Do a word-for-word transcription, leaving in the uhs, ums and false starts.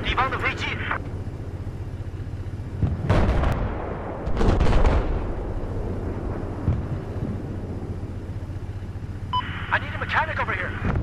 敌方的飞机。I need a mechanic over here.